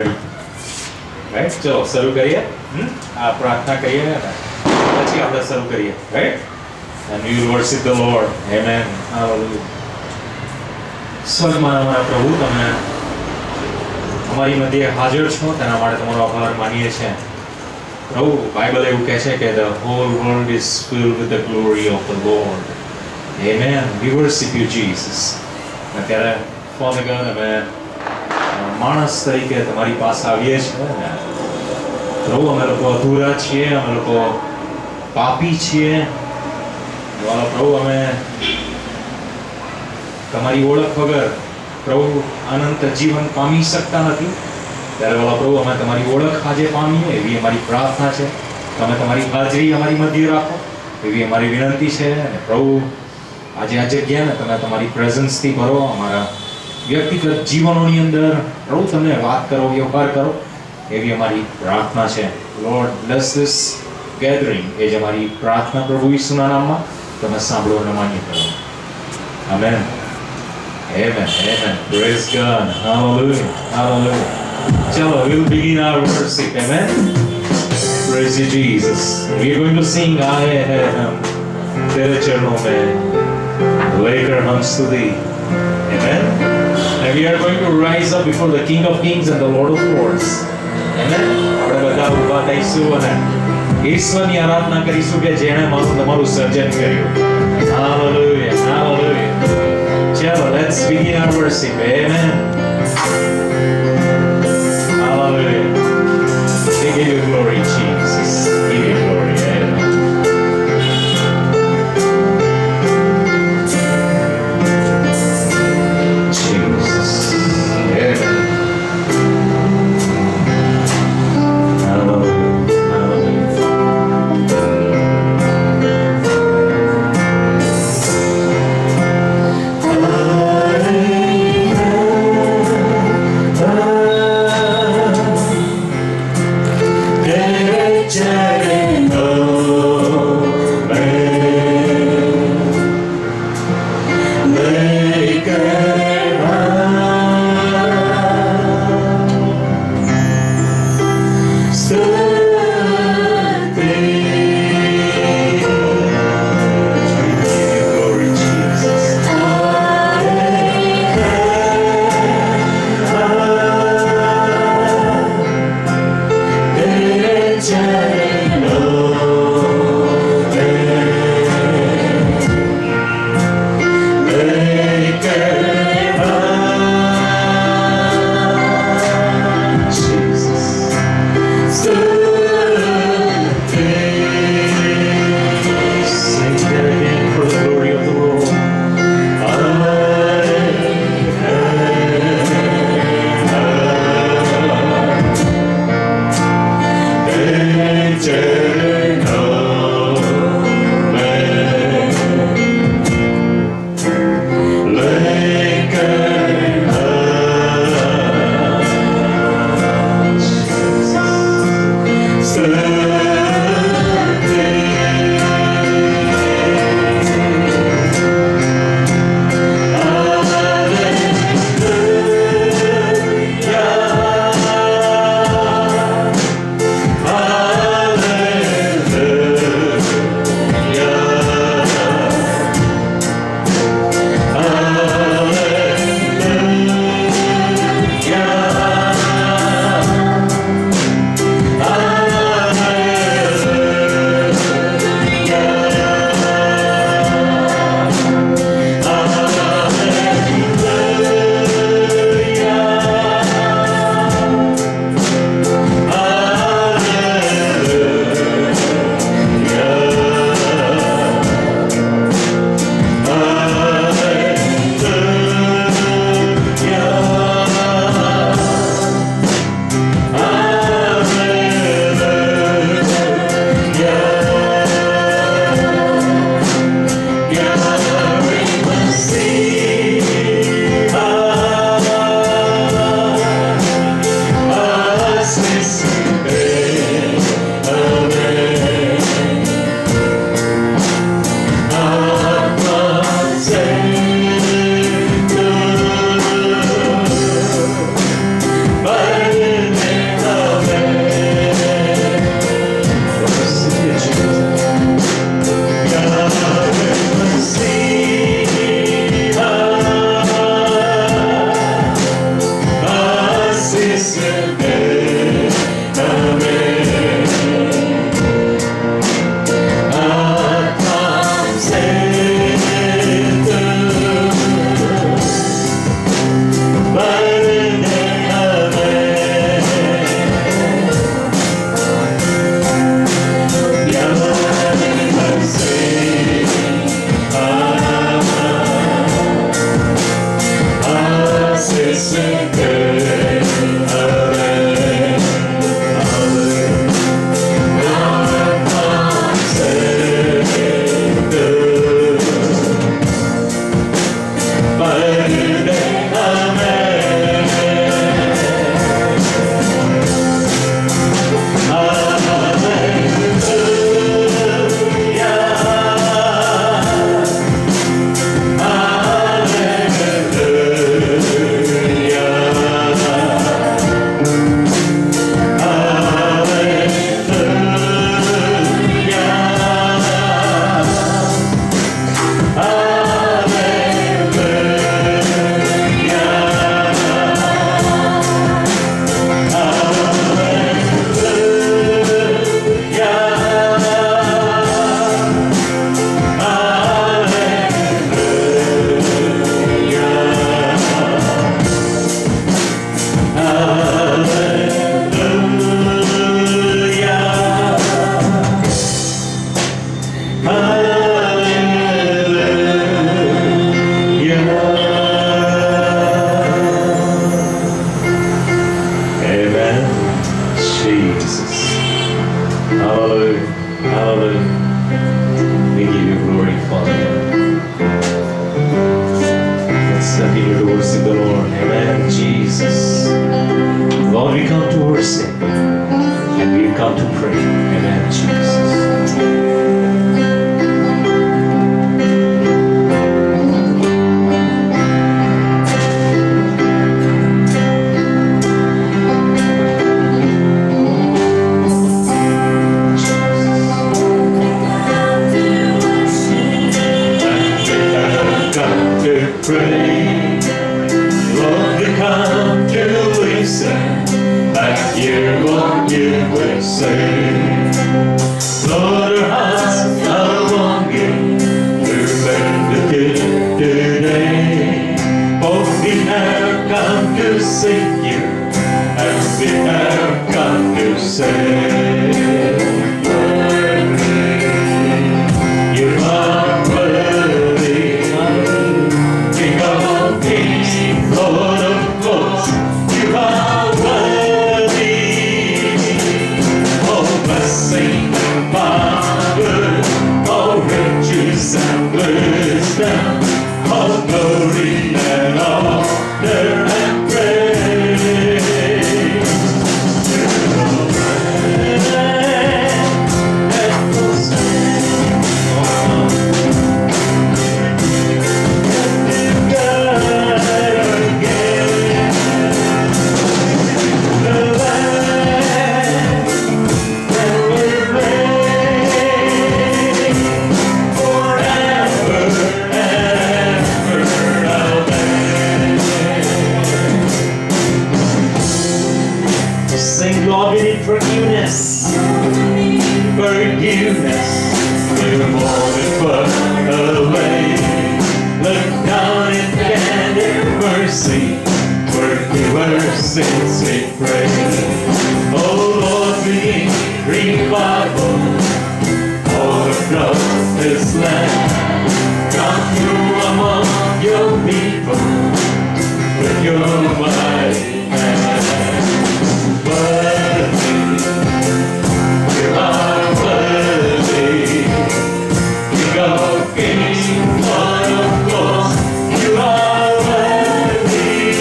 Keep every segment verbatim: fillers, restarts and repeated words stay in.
Right चलो शुरू करिए आ प्रार्थना करिए પછી આપણે શરૂ કરીએ right and we will worship the Lord amen hallelujah સ્વર્ગમાં અમારા પ્રભુ તમે અમારી મધ્યે હાજર છો તેના માટે તમારો આભાર માનીએ છીએ પ્રભુ બાઇબલ એવું કહે છે કે the whole world is filled with the glory of the Lord amen we worship you Jesus અત્યારે Father God અમે માણસ તરીકે તમારી પાસે આવીએ છીએ પ્રભુ અમે લોકો અધૂરા છીએ અમે લોકો પાપી છીએ પ્રભુ અમે તમારી ઓળખ વગર પ્રભુ અનંત જીવન પામી શકતા નથી ત્યારે વાલા પ્રભુ અમે તમારી ઓળખ આજે પામીએ એવી અમારી પ્રાર્થના છે તમે તમારી હાજરી અમારી મધ્ય રાખો એવી અમારી વિનંતી છે અને પ્રભુ આજે આ જગ્યાને તમે તમારી પ્રેઝન્સથી ભરો અમારા વ્યક્તિગત જીવનોની અંદર પ્રભુ તમને વાત કરો વ્યવહાર કરો એવી અમારી પ્રાર્થના છે લોર્ડ બ્લેસ ધીસ ગેધરિંગ એ જ અમારી પ્રાર્થના પ્રભુ ઈસુના નામમાં તમે સાંભળો અને માન્ય કરો amen amen amen praise God hallelujah hallelujah ચલો we'll begin our worship amen praise you Jesus we are going to sing I am तेरे चरणों में लेकर हम स्तुति amen and we are going to rise up before the King of Kings and the Lord of Lords amen આપણે બધા ઊભા થઈશું અને ઈશ્વરની આરાધના કરીશું કે જેણે મારું તમારું સર્જન કર્યું hallelujah hallelujah ચલો let's begin our worship amen hallelujah we give you glory Jesus give you glory amen Hallelujah. Hallelujah. We give you glory, Father. Let's continue to worship the Lord. Amen. Jesus. Lord, we come to worship and we come to pray. Amen. Jesus. Pray, Lord, we come to listen, and hear what you will say. Lord, our hearts are longing to make the gift today. Oh, we have come to seek you, and we have come to say, worthy, you are worthy. Lord of hosts, you are worthy. Oh, blessing and power, oh, riches and wisdom, oh, glory and honor and praise. To the Lamb that was slain, forgiveness, forgiveness, we're more than far away. Look down in tender mercy, forgive our sins, we pray. Oh Lord, we revival all across this land. Come through among your people with your mighty hand. Worthy, you are worthy, King of kings, Lord of lords, you are worthy.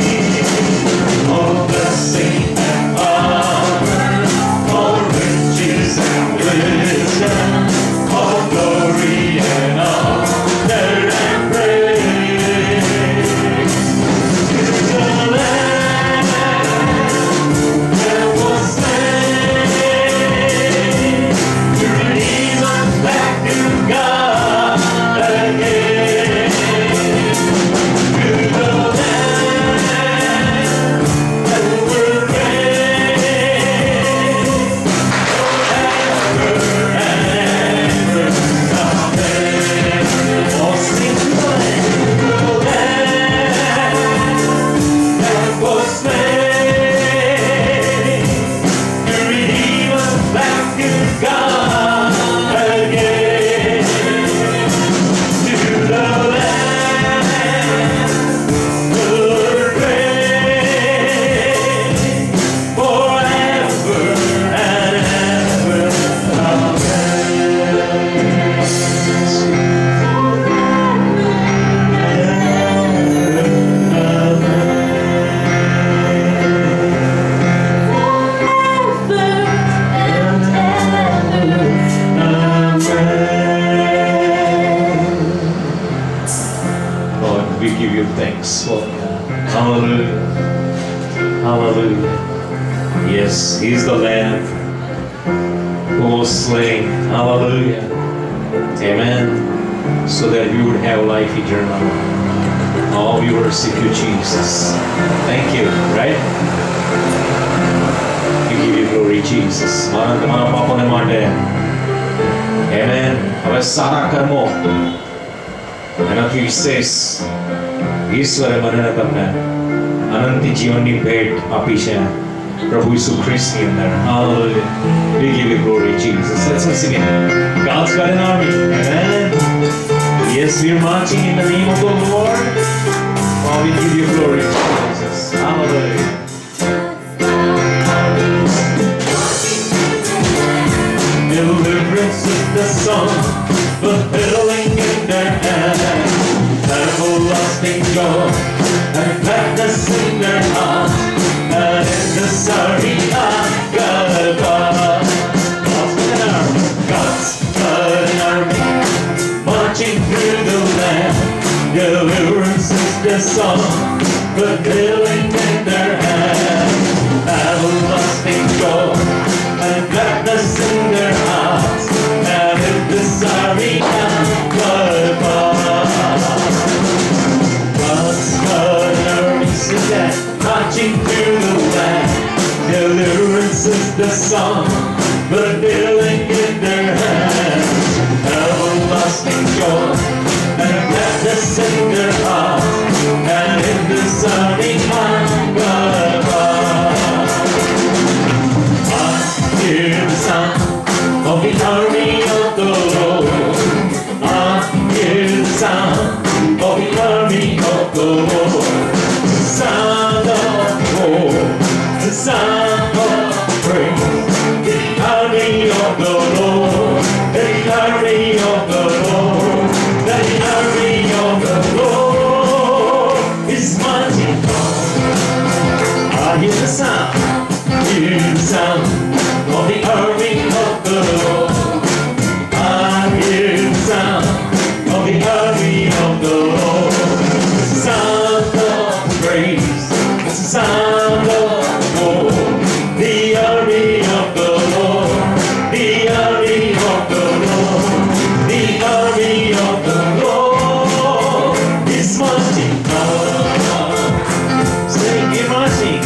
All blessing and honor, all riches and wisdom, all glory and honor and praise. To the Lamb that was slain, to redeem us back to God again. To the Lamb that will reign forever and ever. Amen. All sing to the Lamb, to the Lamb that was slain, to redeem us back to God again. To the Lamb will reign forever and ever. Lord, we give you thanks, Lord. Hallelujah. Hallelujah. Yes, He's the Lamb who was slain. Hallelujah. Amen. So that we would have life eternal. Oh, we worship you, Jesus. Thank you, right? We give you glory, Jesus. Mana તમારા પાપોને માટે. Amen. હવે સારા કર્મો એનાથી વિશેષ ઈશ્વરે મને તમને અનંત જીવનની ભેટ આપી છે પ્રભુ ઈસુ ખ્રિસ્તની અંદર. Hallelujah. We give you glory, Jesus. Let's sing it. God's got an army. Amen. Yes, we're marching in the name of the Lord. Oh, we give you glory, Jesus. Hallelujah. To the song, fulfilling in their hands everlasting joy and gladness in their hearts, and in the sorry of God. God's an army marching through the land, deliverance is the song, fulfilling in their hands everlasting joy and gladness in their hearts, and in the sorry of God. God's an army marching through the land, deliverance is the song, fulfilling in their hands everlasting joy and gladness in their hearts, and in the sunny of God. I hear the sound of the army of the Lord. I hear the sound of the army of the Lord. The sound of war, the sound of praise. The army of the Lord, the army of the Lord, the army of the Lord is marching on. I hear the sound, hear the sound of the army of the Lord. I hear the sound of the army of the Lord. The sound of praise, the sound of war. The army of the Lord, the army of the Lord, the army of the Lord is marching on. Sing it, marching.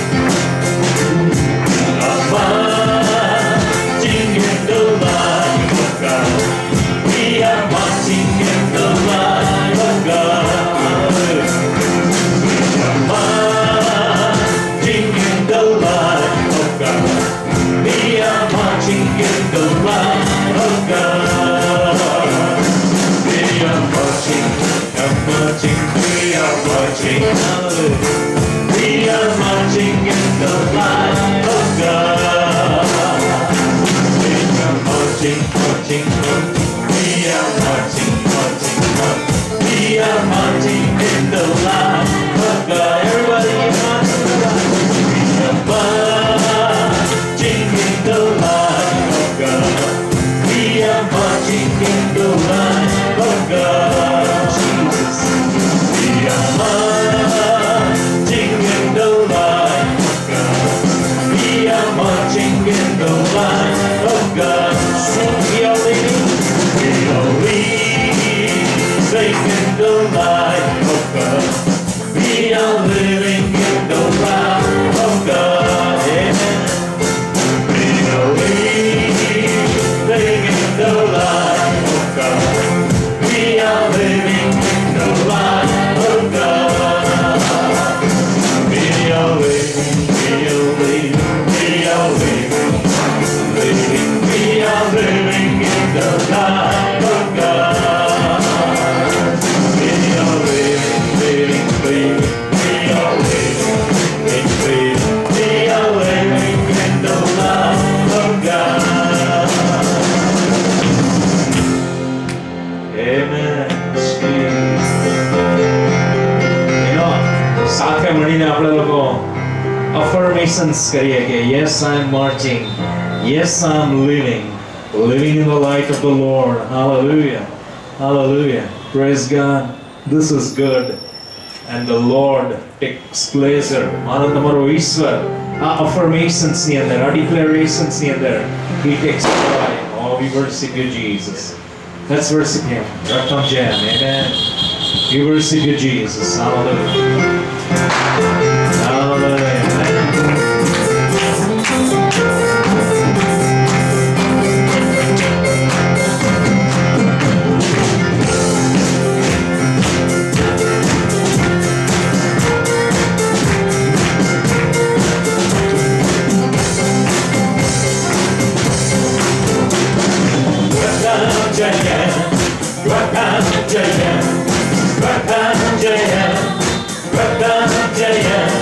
Marching in the light of God. We are marching in the light of God. We are marching in the light of God. We are marching in the light of God. We are marching, are marching, we are marching. We are marching in the light of God. We are marching, marching, marching. We are marching, marching, marching. We are marching in the light of God. Everybody marching in the light. We are marching in the light of God. We are marching in the light of God. Jesus. We are marching in the light of God. We are marching in the light of God. Sing, we are living, we are living in the light of God. We are living in the light of God. Amen. We are living in the light of God. We are living in the light of God. We are living, we are living, we are living, living, we are living in the light of God. We are living, living, living, we are living, living, living, we are living in the light of God. Amen. You know, સાથે મળીને આપણે લોકો affirmations કરીએ કે yes I am marching, yes I am living, living in the light of the Lord. Hallelujah, hallelujah, praise God. This is good, and the Lord takes pleasure. માનો તમારો ઈશ્વર આ affirmations ની અંદર, આ declarations ની અંદર He takes pride. Oh, we worship you, Jesus. Let's worship Him. Welcome, Jan. Amen. We worship you, Jesus. Hallelujah. Hallelujah. Jaya, Jaya, Jaya, Jaya, Jaya.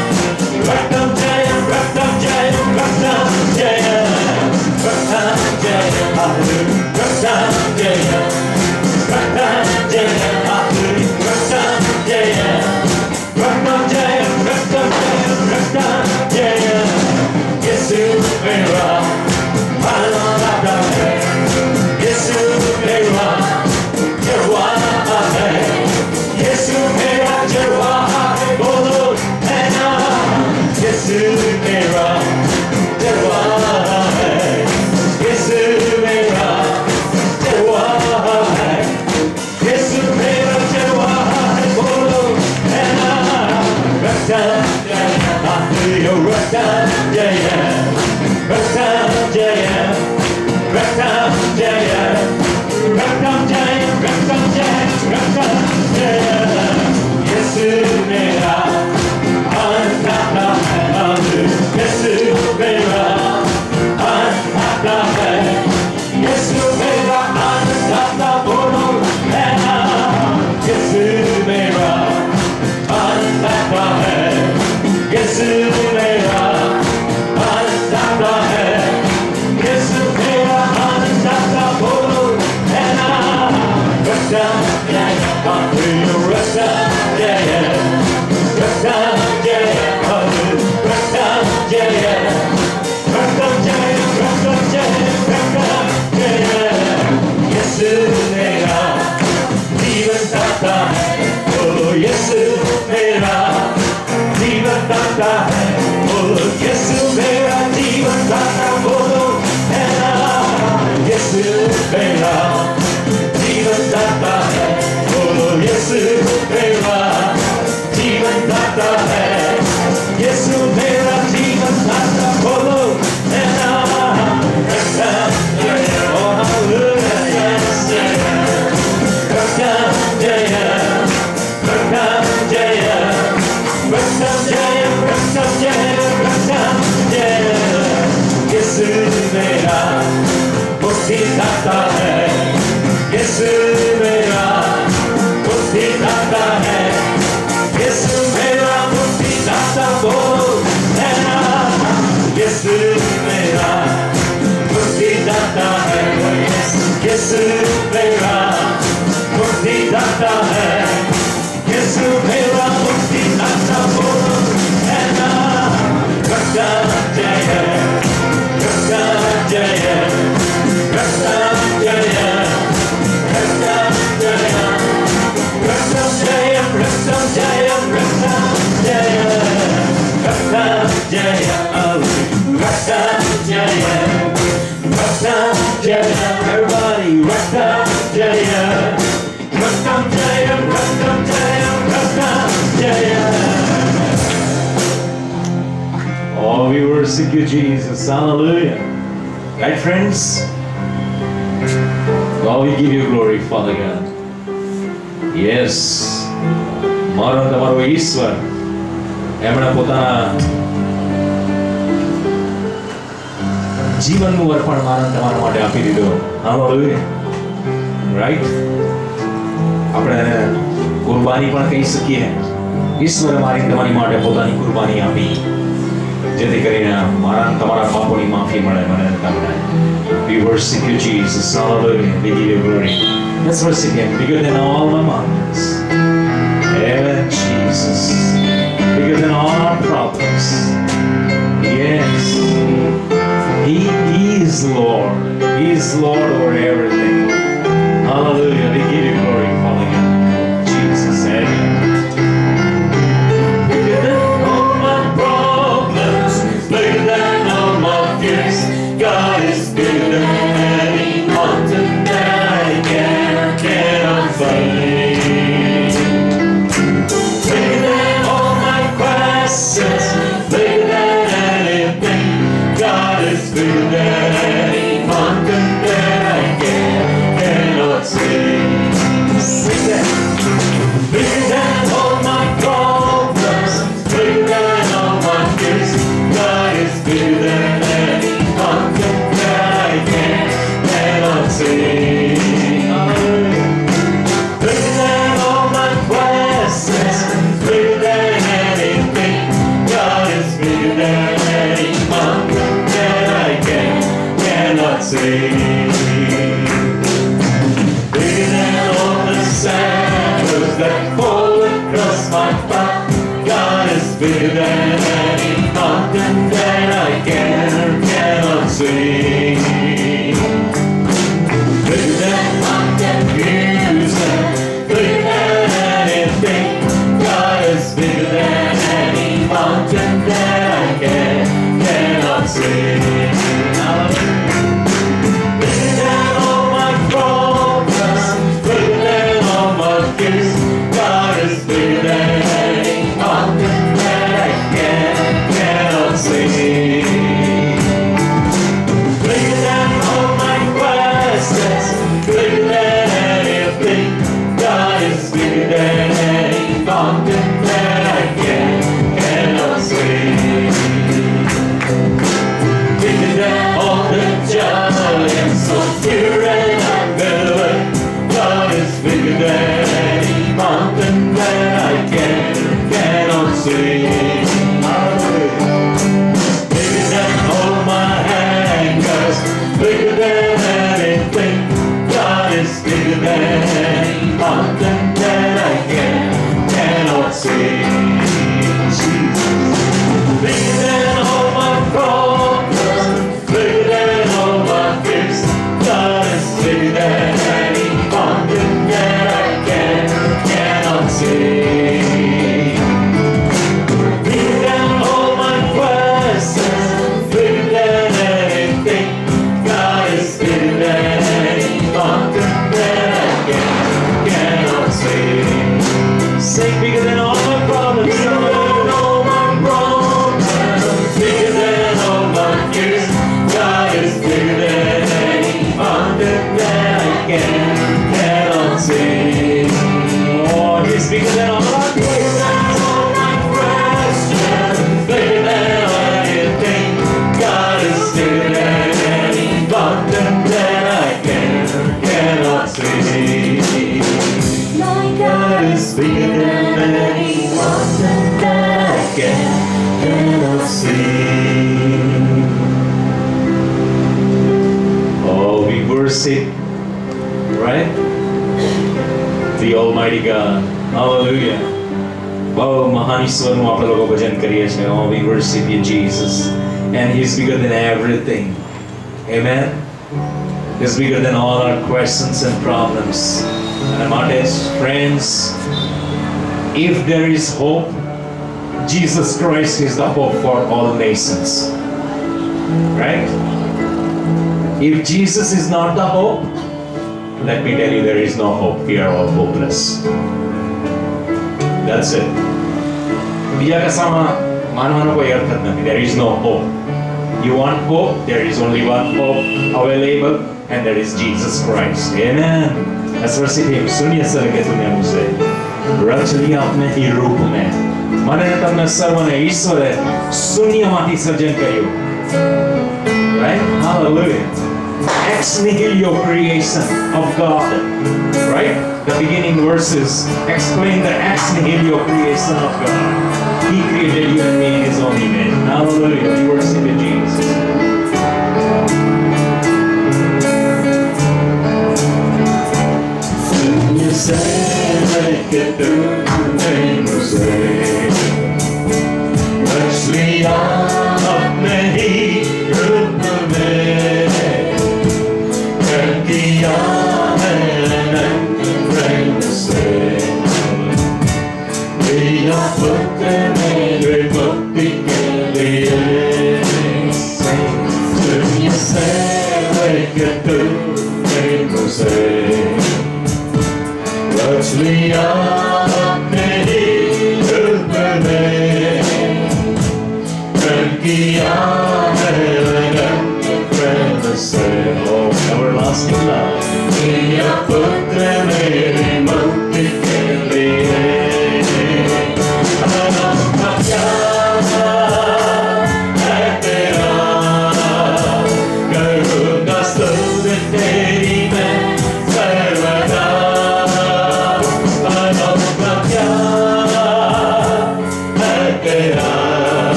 मेरा मुक्तिदाता है, यीशु मेरा मुक्तिदाता है, यीशु मेरा मुक्तिदाता है ना। रक्षा जय रक्षा जय रक्षा जय रक्षा जय रक्षा जय रक्षा जय रक्षा जय रक्षा जय रक्षा जय रक्षा जय everybody रक्षा जय रक्षा जय रक्षा जय रक्षा जय। Oh, we worship you, Jesus. Hallelujah. Right, friends? God, we give you glory, Father God. Yes. મારો તમારો ઈશ્વર એમણે પોતાના જીવનનું અર્પણ મારા તમારા માટે આપી દીધું. હાલેલુયા. રાઈટ? આપણે કુરબાની પણ કહી શકીએ. ઈશ્વરે મારી તમારી માટે પોતાની કુરબાની આપી, જેથી કરીને મારા તમારા પાપોની માફી મળે મને તમને. We worship you, Jesus. Hallelujah. We give you glory. Let's worship him bigger than all the mountains. Yeah, Jesus. Bigger than all our problems. Yes. He is Lord. He is Lord over everything. Hallelujah. We give you glory, Father God. Jesus. Amen. Bigger than all my problems, bigger than all my fears, God is bigger than any mountain that I can cannot find. Bigger than all my questions, bigger than anything, God is bigger than any mountain that I can cannot see. Sing that. Bigger than all my problems, bigger than all my fears, God is bigger than any mountain that I can cannot see. Bigger than all my questions, bigger than anything, God is bigger than any mountain that I can cannot see. Bigger than all the shadows that fall across my path, God is bigger than any mountain that I can cannot see. Bigger than my confusion, bigger than anything, God is bigger than any mountain that I can cannot see. Bigger than all my problems, bigger than all my fears, God is bigger than any mountain that I can cannot see. Bigger than all my questions, bigger than anything, God is bigger than any mountain that I can cannot see. Bigger worship, right? The Almighty God. Hallelujah. Wow, महान ईश्वर નું આપણે લોકો ભજન કરીએ છીએ. Oh, we worship you, Jesus. And He's bigger than everything. Amen. He's bigger than all our questions and problems. And માટે friends, if there is hope, Jesus Christ is the hope for all nations. Right? If Jesus is not the hope, let me tell you, there is no hope. We are all hopeless. That's it. બીજા કશામાં માનવાનો કોઈ અર્થ જ નથી. There is no hope. You want hope? There is only one hope available, and that is Jesus Christ. Amen. Let's worship Him. શૂન્ય સર્ગે તુને મુસે રચ લિયા अपने ही रूप में. મને ને તમને સર્વને ઈશ્વરે શૂન્યમાંથી સર્જન કર્યું. Right? Hallelujah. Ex nihilo creation of God. Right? The beginning verses explain the ex nihilo creation of God. He created you and me in His own image. Hallelujah. We worship you, Jesus. You say, make it do, name you say. Actually, I'm up me, group of men. Can't everlasting love. Mia putre mere monti che li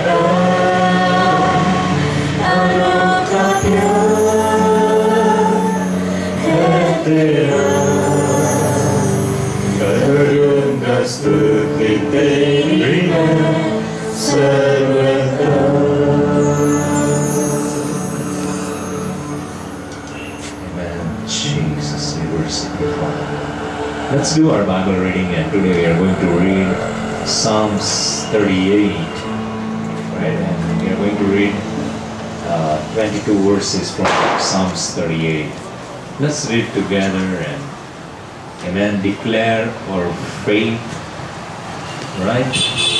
अनोखा प्यार है तेरा, करूँगा स्तुति तेरी मैं सर्वदा। Jesus, we worship you, Father. Let's do our Bible reading, and today we are going to read Psalms thirty-eight, right? And we are going to read uh, twenty-two verses from Psalms thirty-eight. Let's read together and, amen, declare our faith, right?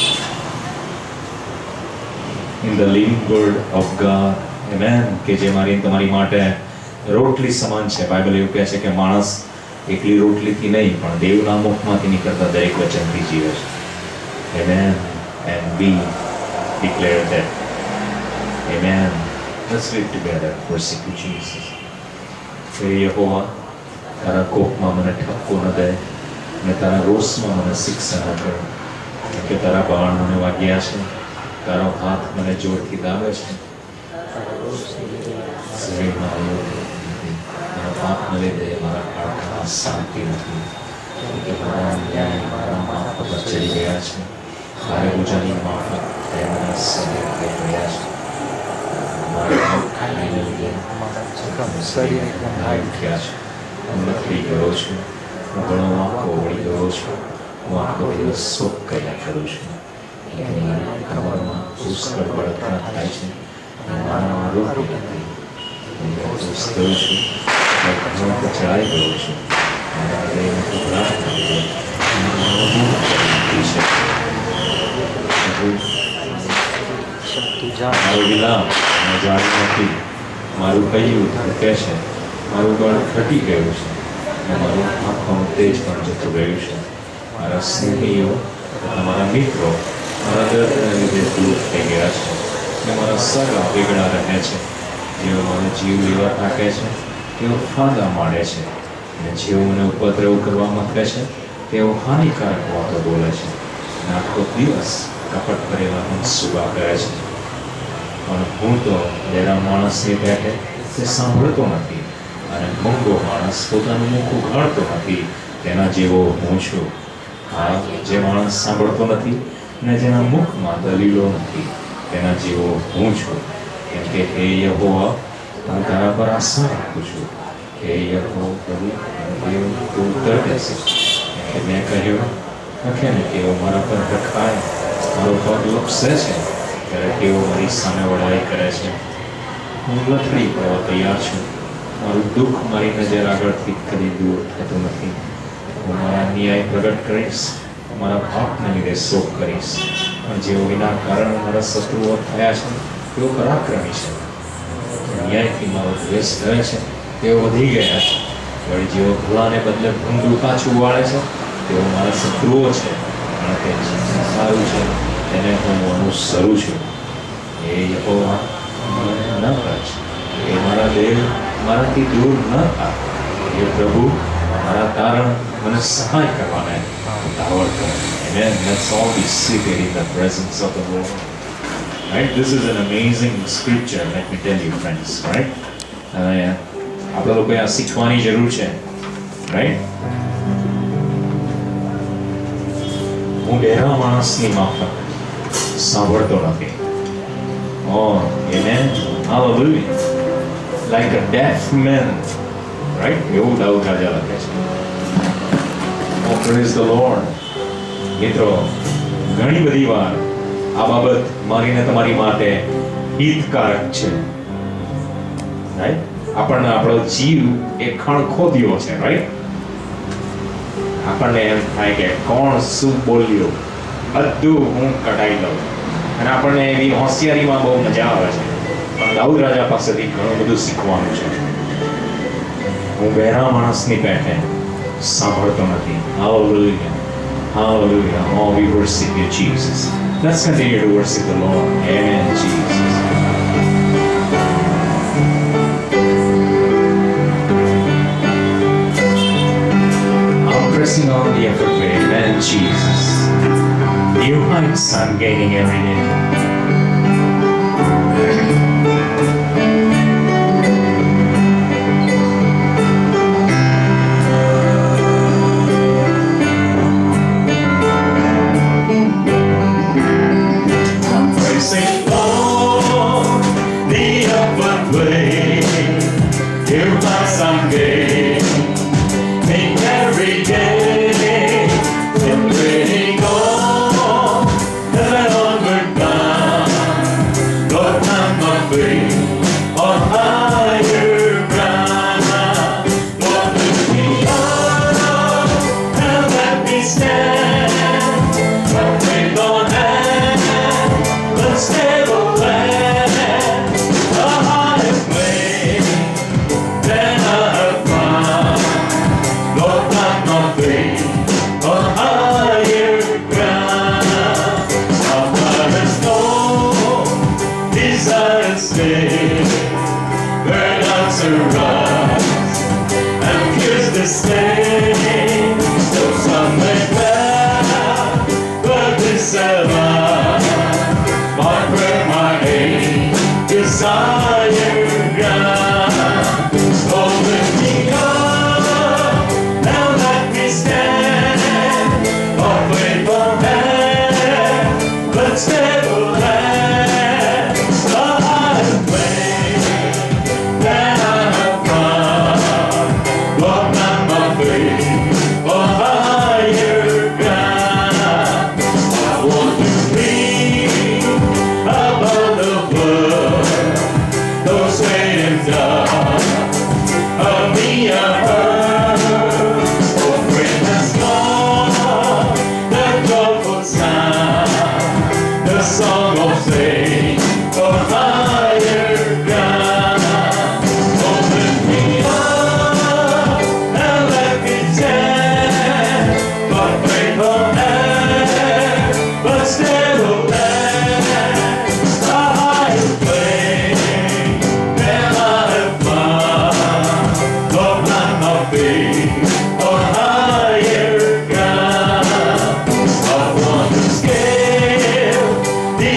In the living word of God, amen. કે જે મારી તમારી માટે રોટલી સમાન છે. Bible એવું કહે છે કે માણસ એકલી રોટલીથી નહીં પણ દેવના મુખમાંથી નીકળતા દરેક વચનથી જીવે છે. Amen. And we declare that. Amen. Let's read together. Worship you, Jesus. હે યહોવા, તારા કોપમાં મને ઠપકો ન દે અને તારા રોષમાં મને શિક્ષા ન કર, કે તારા બાણ મને વાગ્યા છે, તારો હાથ મને જોરથી દાવે છે. શરીરમાં આવ્યો મારા પાપને લીધે મારા હાડકામાં શાંતિ નથી, કે મારા ન્યાય મારા માપ પર ચડી ગયા છે. મારે પૂજાની માફક તેમના શરીર થઈ ગયા છે. મારા ખાઈને લીધે શરીર ઘાય ઉઠ્યા છે. હું લથડી ગયો છું, હું ઘણો વાંકો વળી ગયો છું. હું આખો દિવસ શોક કર્યા કરું છું. એની ખબરમાં પુષ્કળ બળતરા થાય છે. મારા રોટી નથી. હું દોષ કરું છું, ઘણો કચડાઈ ગયો છું. મારા હૃદયને ઉભરાટ થઈ ગયો છે. મારો વિલાપ મેં જાણ્યું નથી. મારું કહ્યું ધડકે છે. મારું બળ ઘટી ગયું છે અને મારું આંખોનું તેજ પણ જતું ગયું છે. મારા સ્નેહીઓ તથા મારા મિત્રો મારા દર્દને લીધે દૂર થઈ ગયા છે અને મારા સગા વેગળા રહે છે. જેઓ મને જીવ લેવા થાકે છે તેઓ ફાંદા માડે છે, અને જેઓ મને ઉપદ્રવ કરવા માંગે છે તેઓ હાનિકારક વાતો બોલે છે અને આખો દિવસ કપટ કરેલા મનસુબા કરે છે. પણ હું તો જરા માણસની પેટે તે સાંભળતો નથી, અને મૂંગો માણસ પોતાનું મુખ ઉઘાડતો નથી તેના જેવો હું છું. હા, જે માણસ સાંભળતો નથી અને જેના મુખમાં દલીલો નથી તેના જેવો હું છું. કેમ કે હે યહોવા, હું તારા પર આશા રાખું છું. હે યહોવા પ્રભુ, તું ઉત્તર દેશે. કે મેં કહ્યું નથી ને તેઓ મારા પર રખાય, મારો પગ લપસે છે ત્યારે તેઓ મારી સામે વડાઈ કરે છે. હું લથડી પડવા તૈયાર છું. મારું દુઃખ મારી નજર આગળથી કદી દૂર થતું નથી. હું મારા ન્યાય પ્રગટ કરીશ, મારા પાપને લીધે શોક કરીશ. પણ જેઓ વિના કારણ મારા શત્રુઓ થયા છે તેઓ પરાક્રમી છે. ન્યાયથી મારો દ્વેષ કરે છે તેઓ વધી ગયા છે. વળી જેઓ ભૂલાને બદલે ભૂંડું પાછું વાળે છે તેઓ મારા શત્રુઓ છે. અને તે સારું છે તેને હું અનુસરું છું. એ યહોવા, મને ન કરશ. એ મારા દેવ, મારાથી દૂર ન થા. એ પ્રભુ, મારા કારણ મને સહાય કરવાને ઉતાવળ કર. Amen. Let's all be seated in the presence of the Lord. Right? This is an amazing scripture, let me tell you, friends. Right? Uh, આપણે લોકોએ આ શીખવાની જરૂર છે. Right? હું બહેરા માણસની માફક સાંભળતો નથી. Oh, amen. Hallelujah. Like a deaf man. Right? એવું દાઉદ રાજા લખે છે. Oh, praise the Lord. મિત્રો, ઘણી બધી વાર આ બાબત મારીને તમારી માટે હિતકારક છે. રાઈટ? આપણને આપણો જીવ એ ખણખોદ્યો છે. રાઈટ? આપણને એમ થાય કે કોણ શું બોલ્યું, બધું હું કઢાઈ લઉં, અને આપણને એવી હોશિયારીમાં બહુ મજા આવે છે. પણ દાઉદ રાજા પાસેથી ઘણું બધું શીખવાનું છે. હું બહેરા માણસની પેટે સાંભળતો નથી. Hallelujah. Hallelujah. Oh, we worship you, Jesus. Let's continue to worship the Lord. Amen, Jesus. I'm pressing on the effort way. Amen, Jesus. New heights I'm gaining every day. feet on higher ground. What would be up and let me stand? But faith on hand, but stable land, a higher place than I have found. Lord, plant my feet on higher ground. Upon a stone, desire stay, burn out to rise, and pierce the stain. So some may cloud, but this survive. My prayer, my aim, desire ground. Oh, lift me up, now let me stand. For faith on hand, but stable land, a higher place than I have found. Lord, plant my feet on higher ground. I want to reach above the flood, those waiting down of me are heard. Oh, friend has gone, that joyful sound, the song of faith for higher ground. Oh, lift me up and let me stand, but faith on hand, but stable land, a higher place than I have found. Lord, plant my feet on higher ground. I want to scale the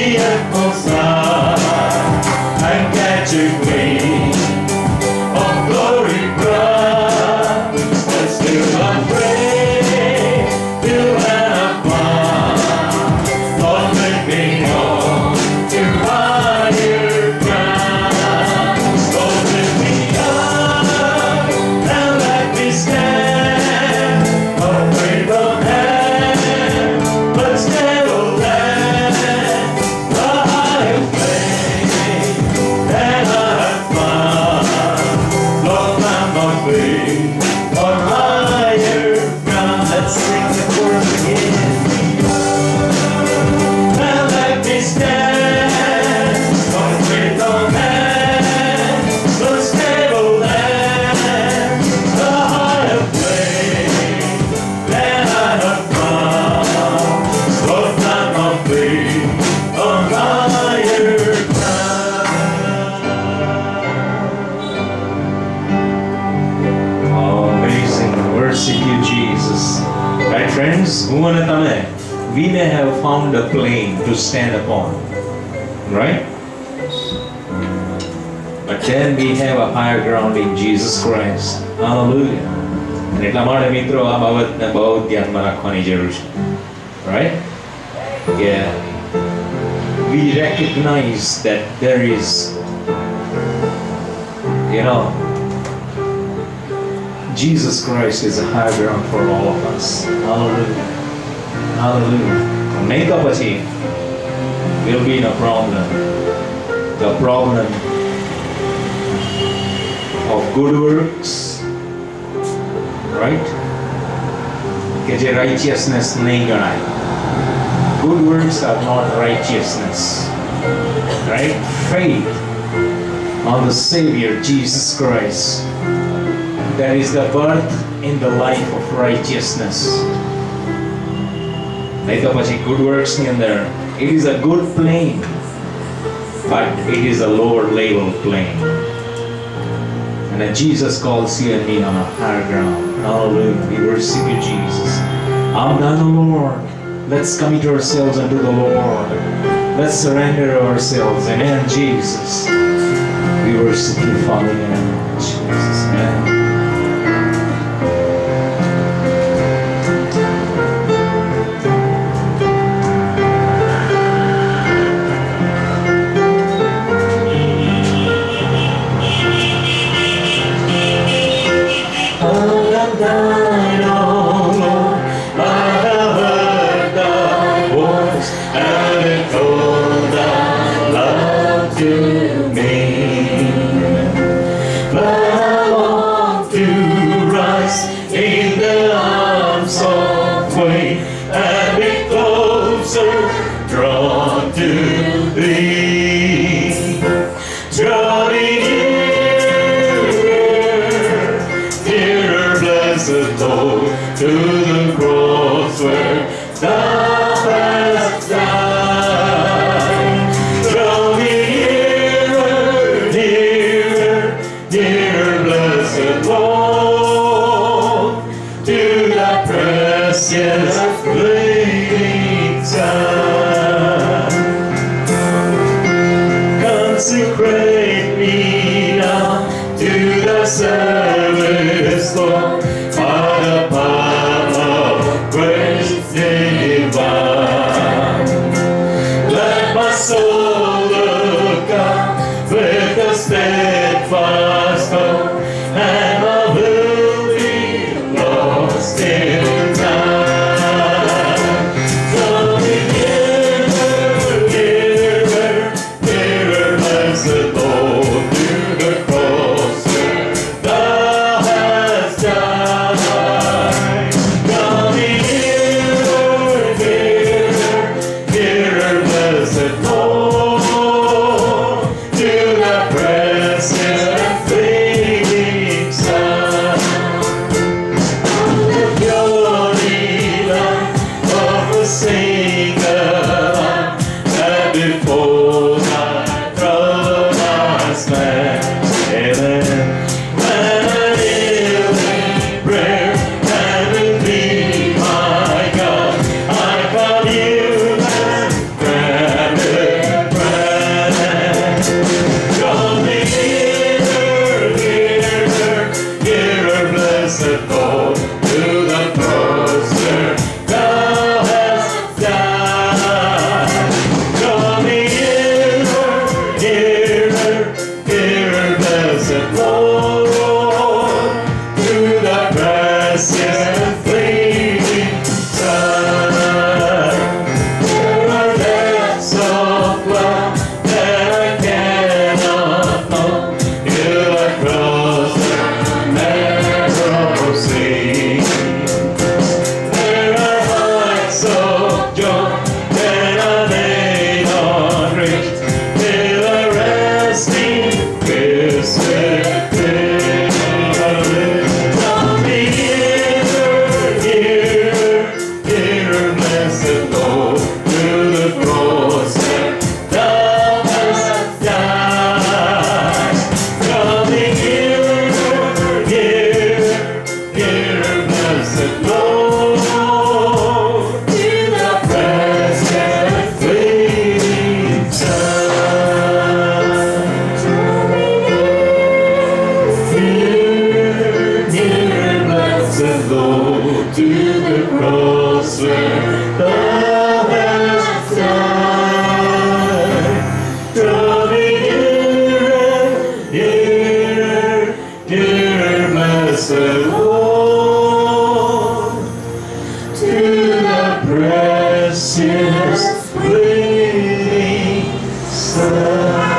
atmosphere and catch a glimpse of glory bright, but still I pray till when I find. Lord, make me on to higher ground. Lord, lift me up and let me stand. But faith on hand, but stable land, a higher place than I have found. Lord, plant my feet on higher ground. Let's sing the chorus again. And let me stand, but faith on hand, but stable land, a higher place than I have found. Lord, plant my feet on higher ground. Amazing. Worship you, Jesus. Right, friends? Humanatame. We may have found a plane to stand upon, right? But then we have a higher ground in Jesus Christ. Hallelujah. And એટલા માટે મિત્રો આ બાબતને બહુ ધ્યાનમાં રાખવાની જરૂર છે. Right? Yeah. We recognize that there is, you know, Jesus Christ is a high ground for all of us. Hallelujah. Hallelujah. Makeup પછી will be no problem. The problem of good works, right? કે જે righteousness નહીં ગણાય. Good works are not righteousness, right? Faith on the Savior Jesus Christ, that is the birth in the life of righteousness. નહીં તો પછી good works ની અંદર it is a good plane, but it is a lower level plane. And then Jesus calls you and me on a higher ground. Hallelujah. We worship you, Jesus. I'm not the Lord. Let's commit ourselves unto the Lord. Let's surrender ourselves. Amen, Jesus. We worship you, Father, in Jesus' name. To me. service, Lord, by the power of grace divine. Let my soul look up with a steadfast hope, and I will be lost in time. So be nearer, nearer, nearer, blessed Lord, to the cross where Thou hast died. Come nearer, nearer, nearer, blessed Lord, to the precious and fleeting Son. The purity light of the Savior that before Thy throne I stand. Amen. When I kneel in prayer and in Thee, my God, I call You and grab it, grab it. Draw me nearer, nearer, nearer, blessed Lord, to the cross where Thou hast died. Draw me nearer, nearer, nearer, blessed Lord, to the precious and fleeting Son. There are depths of love that I cannot know. You are crossed the narrow sea. There are heights of joy that I may not reach, till I rest in peace with Thee. Draw me nearer, nearer, nearer, blessed Lord, to the cross where Thou hast died. Draw me nearer, nearer, nearer, blessed Lord, to the precious and fleeting Son. Nearer, nearer, blessed Lord, to the cross where Thou hast died. Draw me nearer, nearer, nearer, blessed Lord, to the precious fleeting Son.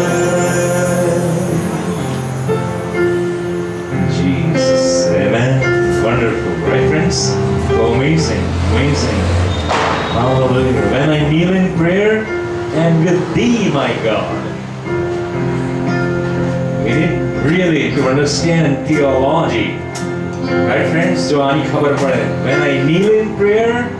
Jesus. Amen. Wonderful. Right, friends? Oh, amazing. Amazing. Hallelujah. When I kneel in prayer and with Thee, my God. We need really to understand theology. Right, friends? जो आनी खबर पड़े. When I kneel in prayer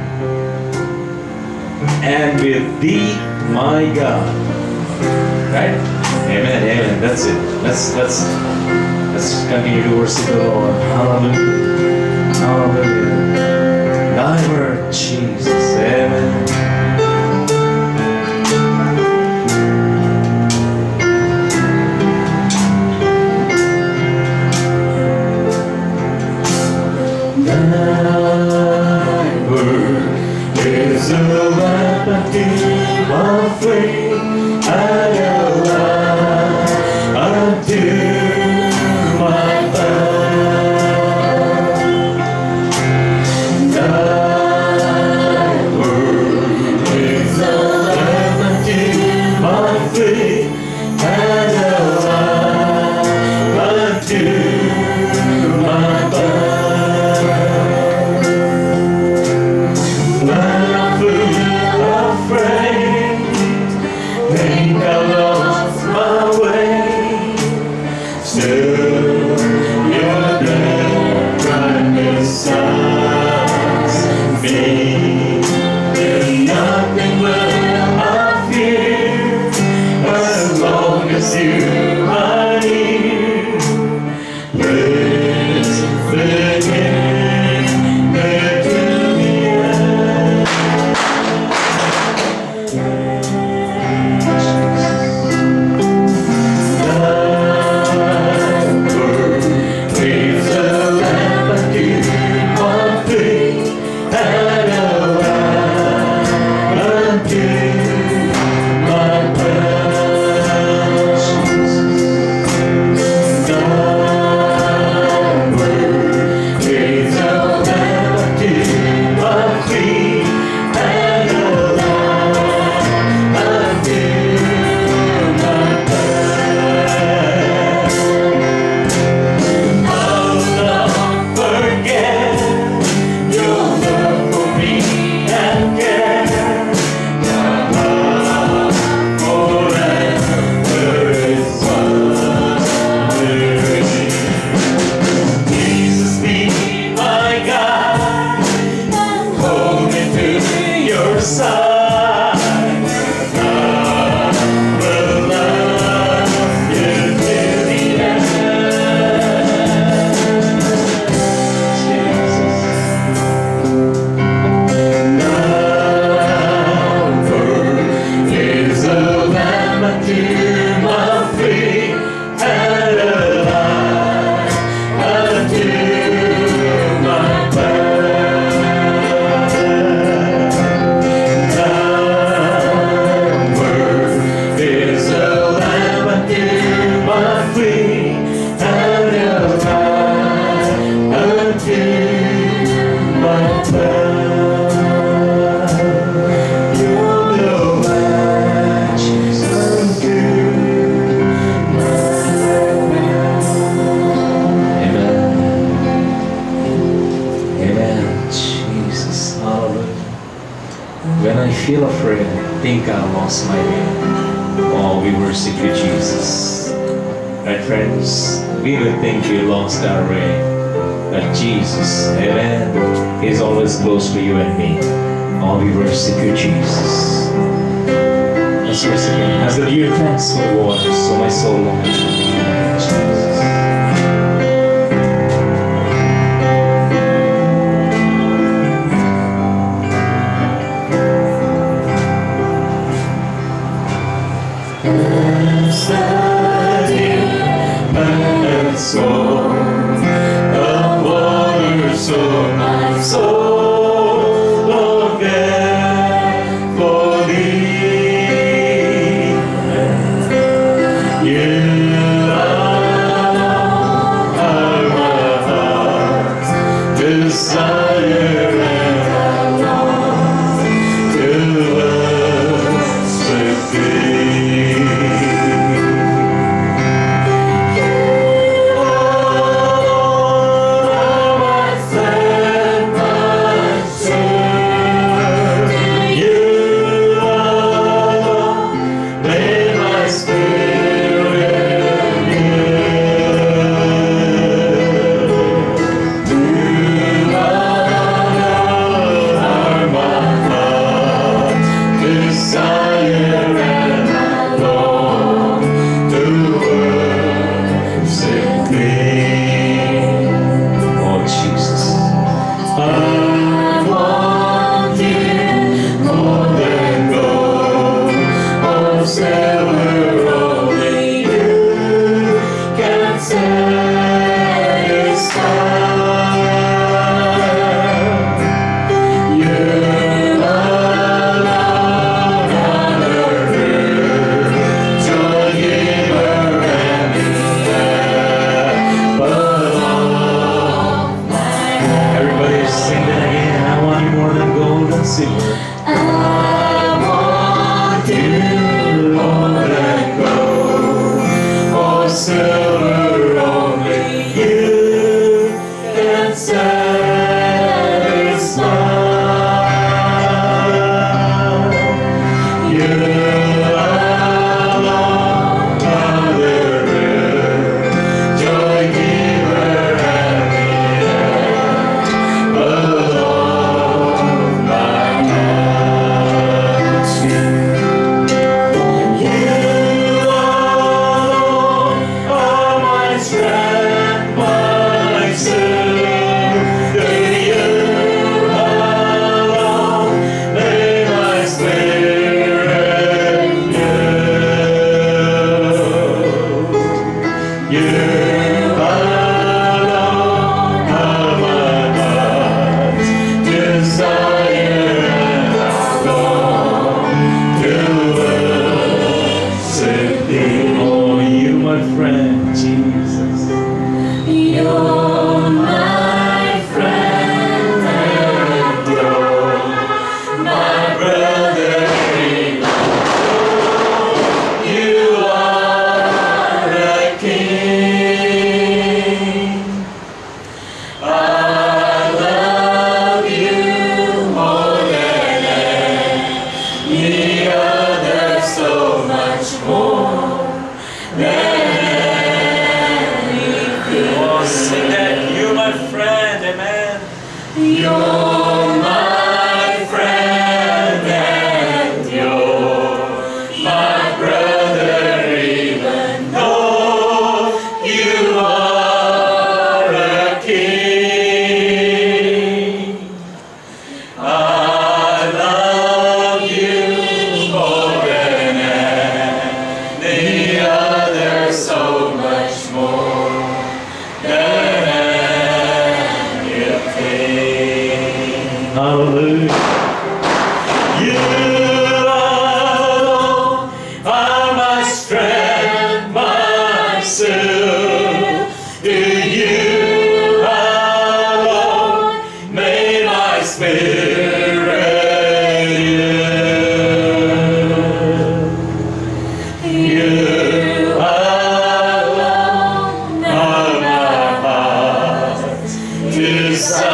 and with Thee, my God. Right? Amen. Amen. That's it. Let's let's let's continue to worship the Lord. Hallelujah. Hallelujah. Thy word, Jesus. Amen. Thy word is a lamp unto my feet and a light unto my path. Thy word is a lamp unto my feet and a light unto my path. When I feel afraid, think I lost my way, still You're there right beside me. And nothing will I fear as long as You are near. Let's begin there to the end. Thy word think I lost my way. Oh, we worship you, Jesus. Right, friends? We will think we lost our way. But Jesus, amen, is always close to you and me. Oh, we worship you, Jesus. Let's worship him. As the deer pants for the waters, so my soul longs for thee, Jesus. So, the waters of my soul longeth for thee. You alone are my heart's desire, and I long to worship thee.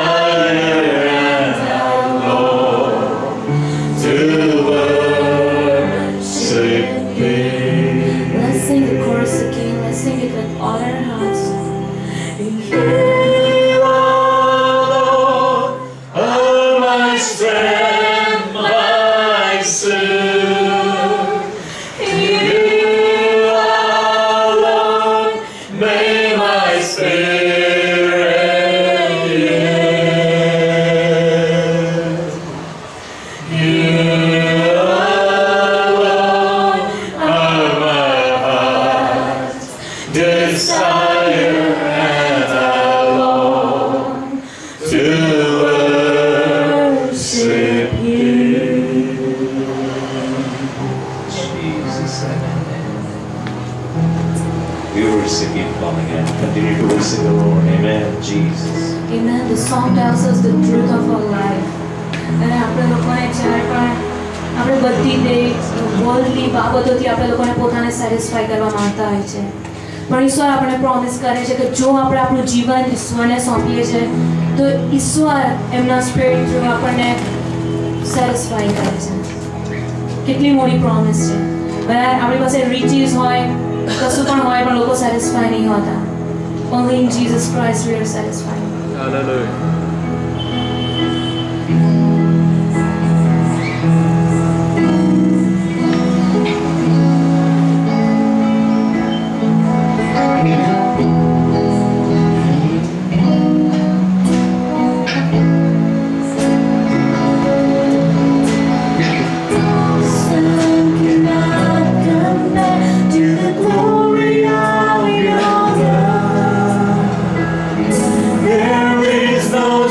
Desire and I long to worship. sing the chorus again. Let's sing it with all our hearts. You alone are my strength, my soul. You alone make my spirit live. You alone are my heart's desire, and I long to worship you. Jesus, amen. We worship you, Father God. Continue to worship the Lord. Amen. Jesus. Amen. The song tells us the truth of our life. અને આપણે લોકોને જ્યારે પણ આપણે બધી દે વર્લ્ડની બાબતોથી આપણે લોકોને પોતાને સેટિસ્ફાઈ કરવા માંગતા હોય છે, પણ ઈશ્વર આપણે પ્રોમિસ કરે છે કે જો આપણે આપણું જીવન ઈશ્વરને સોંપીએ છીએ તો ઈશ્વર એમના સ્પિરિટ થ્રુ આપણને સેટિસ્ફાઈ કરે છે. કેટલી મોટી પ્રોમિસ છે. બરાબર, આપણી પાસે riches હોય, કશું પણ હોય, પણ લોકો સેટિસ્ફાઈ નહીં હોતા. Only in Jesus Christ we are satisfied. Hallelujah. Sun cannot compare to the glory of your love. There is no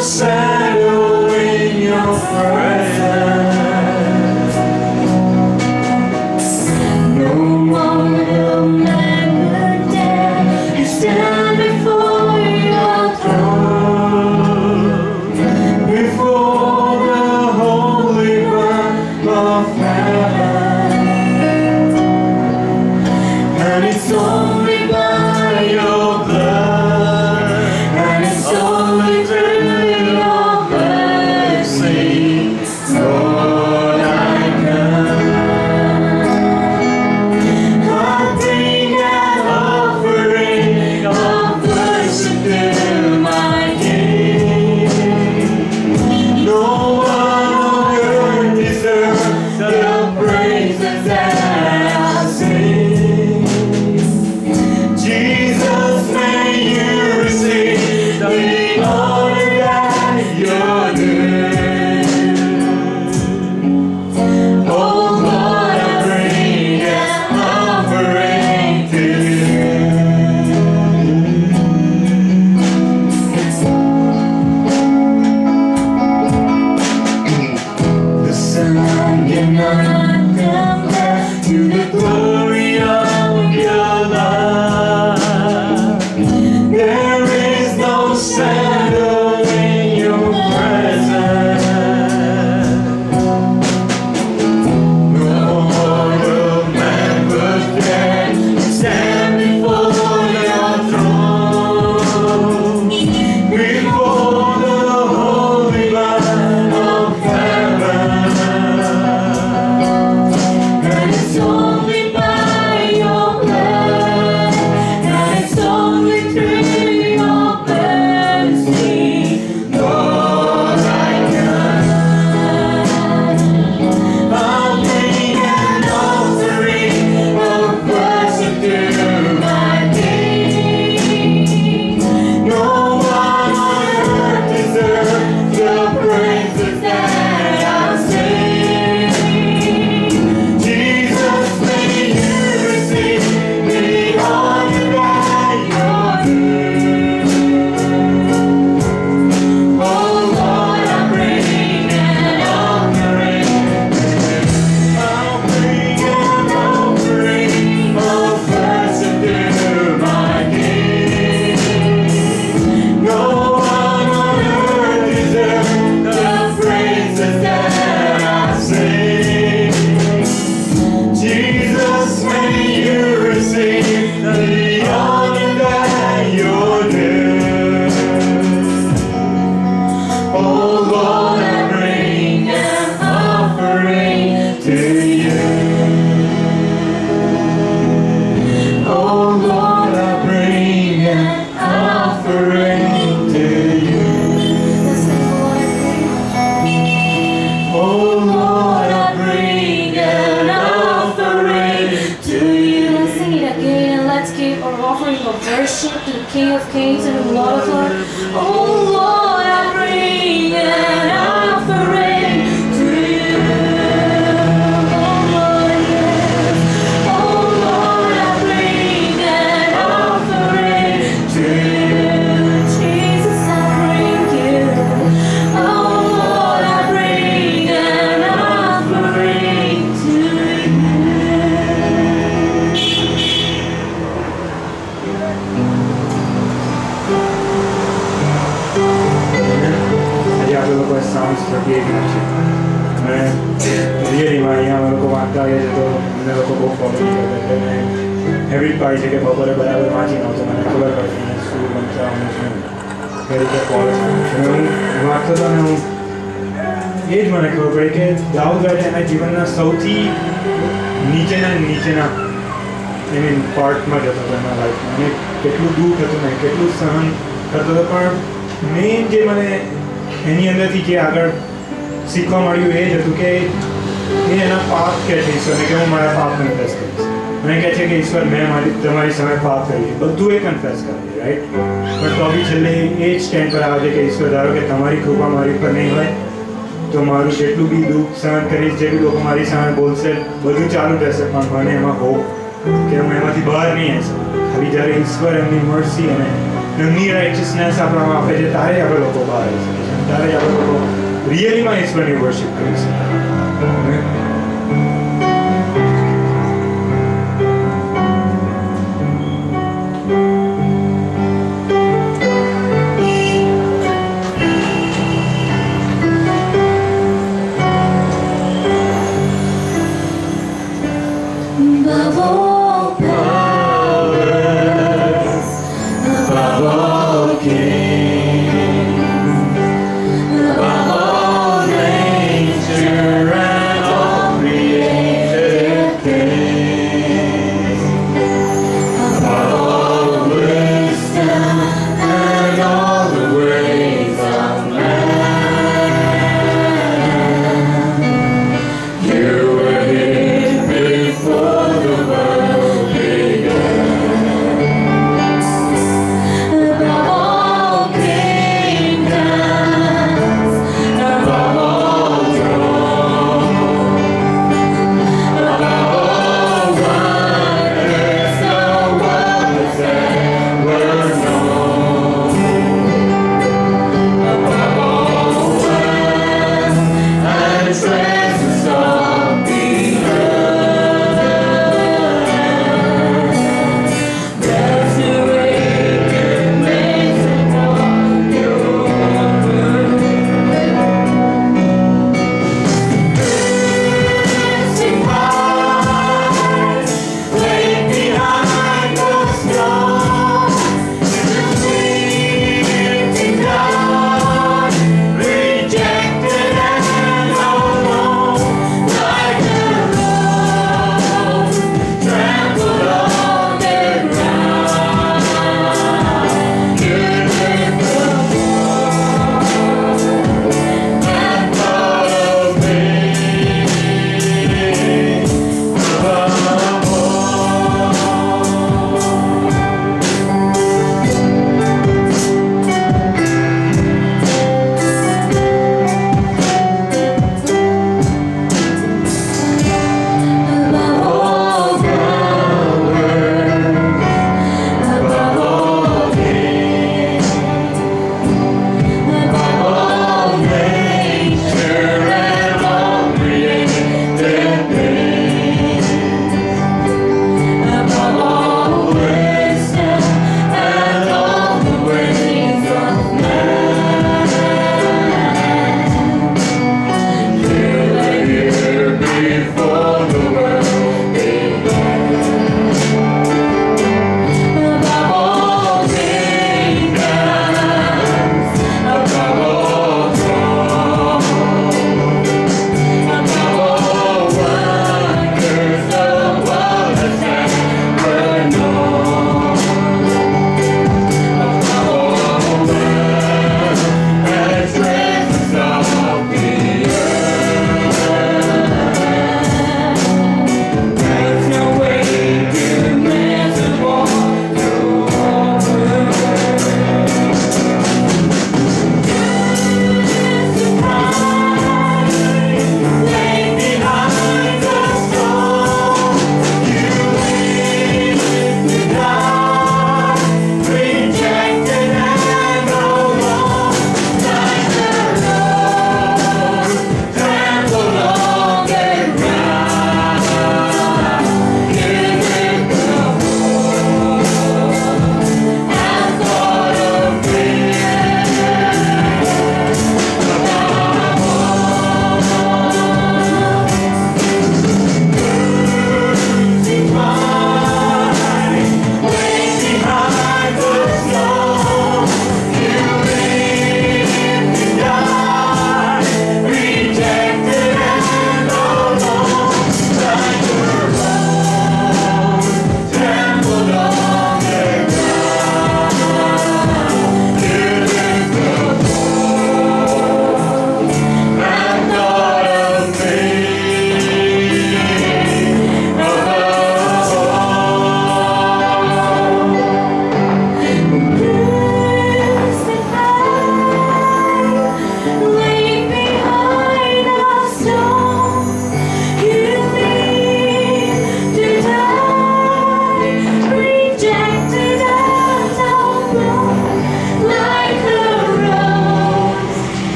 worship to the King of Kings and the Lord of Lords. Oh Lord, I bring an offering to you. Oh Lord, yes. Oh Lord, I bring an offering to you. Jesus, I bring you. Oh Lord, I bring an offering to you. આજે આપણે લોકોએ sound પ્રત્યે ગયા છે અને રિયલીમાં અહીંયા અમે લોકો વાંચતા હોઈએ છીએ તો અમને લોકો બહુ ફોલો કરે એટલે મેં હેબિટ પાડી છે કે બપોરે બરાબર વાંચી નાખું તો મને ખબર પડે કે શું વાંચતા અને શું કઈ રીતે ફોલો છે હું વાંચતો હતો અને હું એ જ મને ખબર પડી કે દાઉદ રાજા એના જીવનના સૌથી નીચેના નીચેના આઈ મીન પાર્ટમાં જતો હતો એના લાઈફમાં અને કેટલું દુઃખ હતું ને કેટલું સહન કરતો હતો પણ મેઇન જે મને એની અંદરથી જે આગળ શીખવા મળ્યું એ જ હતું કે એ એના પાપ કહે છે ઈશ્વરને કે હું મારા પાપને કન્ફેસ કરીશ અને કહે છે કે ઈશ્વર મેં મારી તમારી સામે પાપ કર્યું છે બધું એ કન્ફેસ કરે છે રાઈટ પણ તો બી છેલ્લે એ જ સ્ટેન્ડ પર આવે છે કે ઈશ્વર ધારો કે તમારી કૃપા મારી ઉપર નહીં હોય તો મારું જેટલું બી દુઃખ સહન કરીશ જે બી લોકો મારી સામે બોલશે બધું ચાલુ રહેશે પણ મને એમાં હોપ કે હું એમાંથી બહાર નહીં આવી શકું ખાલી જ્યારે ઈશ્વર એમની મર્સી અને એમની રાઇચસનેસ આપણામાં આપે છે ત્યારે આપણે લોકો બહાર આવી શકીએ ત્યારે આપણે લોકો રિયલીમાં ઈશ્વરની વર્શિપ કરી શકીએ